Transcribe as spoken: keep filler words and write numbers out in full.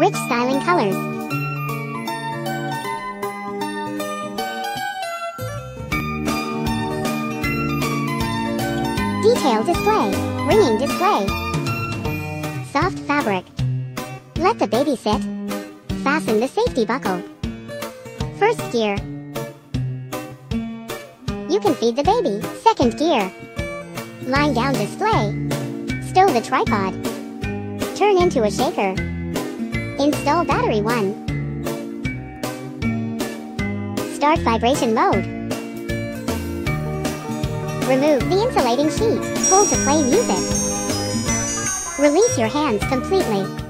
Rich styling colors. Detailed display. Ringing display. Soft fabric. Let the baby sit. Fasten the safety buckle. First gear. You can feed the baby. Second gear. Lying down display. Stow the tripod. Turn into a shaker. Install battery one. Start vibration mode. Remove the insulating sheet. Pull to play music. Release your hands completely.